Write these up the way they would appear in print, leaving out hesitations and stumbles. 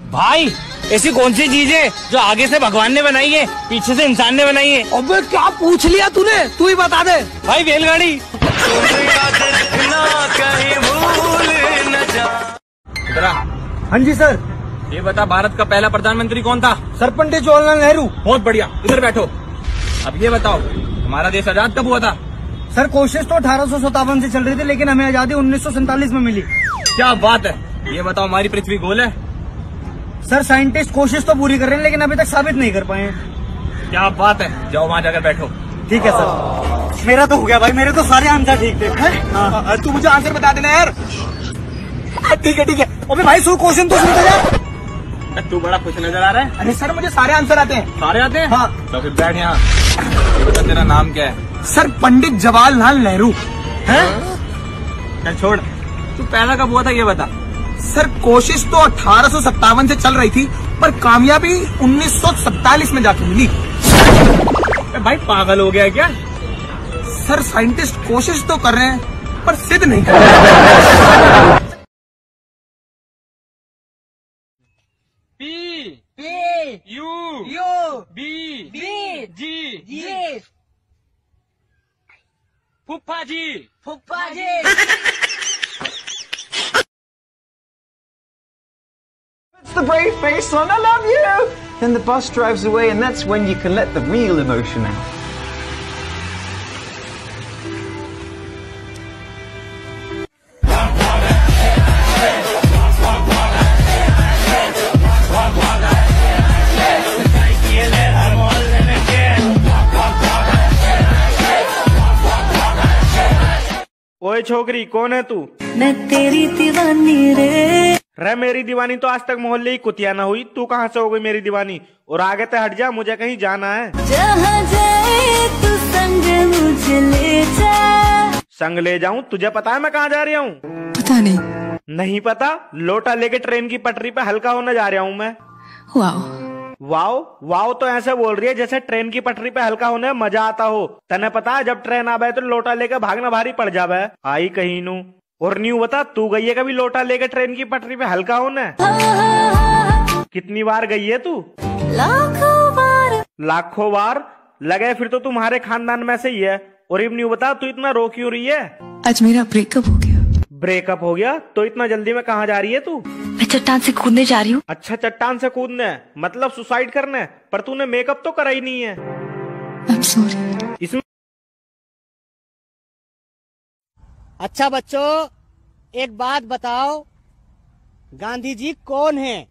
भाई ऐसी कौन सी चीज है जो आगे से भगवान ने बनाई है, पीछे से इंसान ने बनाई है? अबे क्या पूछ लिया तूने, तू ही बता दे। भाई बैलगाड़ी। हाँ जी सर। ये बता, भारत का पहला प्रधानमंत्री कौन था? सर पंडित जवाहरलाल नेहरू। बहुत बढ़िया, इधर बैठो। अब ये बताओ, हमारा देश आजाद कब हुआ था? सर कोशिश तो 1857 से चल रही थी, लेकिन हमें आजादी 1947 में मिली। क्या बात है। ये बताओ, हमारी पृथ्वी गोल है? सर साइंटिस्ट कोशिश तो पूरी कर रहे हैं, लेकिन अभी तक साबित नहीं कर पाए हैं। क्या बात है, जाओ वहाँ जाकर बैठो। ठीक है सर। मेरा तो हो गया भाई, मेरे तो सारे आंसर ठीक थे। हाँ। तू मुझे आंसर बता देना यार। ठीक है ठीक है। अबे भाई सो क्वेश्चन तो सुनते जा। तू बड़ा खुश नजर आ रहा है। अरे सर मुझे सारे आंसर आते हैं। सारे आते हैं? हाँ। तो फिर बैठ यहाँ। ये बता, तेरा नाम क्या है? सर पंडित जवाहरलाल नेहरू। हैं? चल छोड़, तू पैदा कब हुआ था ये बता। सर कोशिश तो 1857 से चल रही थी, पर कामयाबी 1947 में जाके मिली। भाई पागल हो गया है क्या? सर साइंटिस्ट कोशिश तो कर रहे हैं, पर सिद्ध नहीं कर रहे। P-U-B-G फुप्पा ji. It's the brave face son, I love you! Then the bus drives away and that's when you can let the real emotion out. ओए छोकरी, कौन है तू? मैं तेरी दीवानी रे। मेरी दीवानी तो आज तक मोहल्ले ही कुतिया ना हुई, तू कहाँ से हो गई मेरी दीवानी? और आगे ते हट जा, मुझे कहीं जाना है। जहाँ जाए तू संग मुझे ले जा। संग ले जाऊं? तुझे पता है मैं कहाँ जा रहा हूँ? पता नहीं। नहीं पता? लोटा लेके ट्रेन की पटरी पे हल्का होने जा रहा हूँ मैं। वाओ। वाओ वाओ तो ऐसे बोल रही है जैसे ट्रेन की पटरी पे हल्का होने में मजा आता हो। तने पता है जब ट्रेन आवे तो लोटा लेकर भागना भारी पड़ जावे। आई कहीं नू। और न्यू बता, तू गई है कभी लोटा लेकर ट्रेन की पटरी पे हल्का होने? कितनी बार गई है तू? लाखों बार। लाखों बार? लगे फिर तो तुम्हारे खानदान में से ही है। और अब न्यू बता, तू इतना रो क्यों रही है? आज मेरा ब्रेकअप हो गया। ब्रेकअप हो गया? तो इतना जल्दी में कहाँ जा रही है तू? मैं चट्टान से कूदने जा रही हूँ। अच्छा, चट्टान से कूदने, मतलब सुसाइड करने? पर तूने मेकअप तो करा ही नहीं है। I'm sorry। इसमें अच्छा बच्चों, एक बात बताओ, गांधी जी कौन है?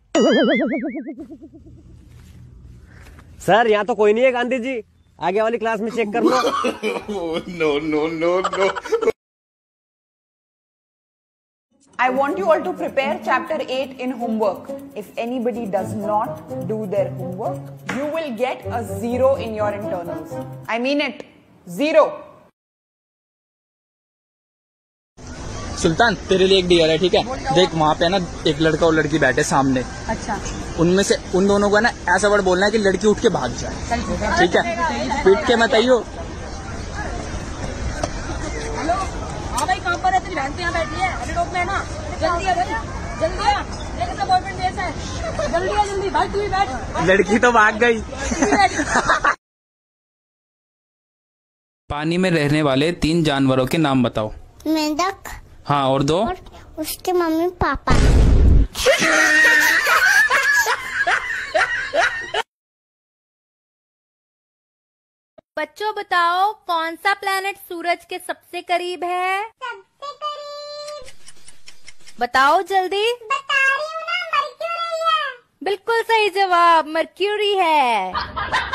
सर यहाँ तो कोई नहीं है गांधी जी, आगे वाली क्लास में चेक कर लो। No no no no. I want you all to prepare chapter 8 in homework. If anybody does not do their homework, you will get a 0 in your internals. I mean it. 0. Sultan, तेरे लिए एक deal है, ठीक है? देख वहाँ पे ना एक लड़का और लड़की बैठे सामने। अच्छा। उनमें से उन दोनों को ना ऐसा वर्ड बोलना है कि लड़की उठ के भाग जाए। ठीक है? पीट के मत आइयो। हाँ भाई, काम पर है, तेरी बहन तो यहाँ बैठी है, अरे रोक में है ना, जल्दी आ भाई, जल्दी आ, मेरे तो बॉयफ्रेंड जैसा है, जल्दी आ, जल्दी भाई, तू ही बैठ। लड़की तो भाग गई। पानी में रहने वाले 3 जानवरों के नाम बताओ। मेंढक। हाँ, और 2? और उसके मम्मी पापा। बच्चों बताओ, कौन सा प्लेनेट सूरज के सबसे करीब है? सबसे करीब। बताओ जल्दी। बता रही हूँ ना, मरक्यूरी है। बिल्कुल सही जवाब, मर्क्यूरी है।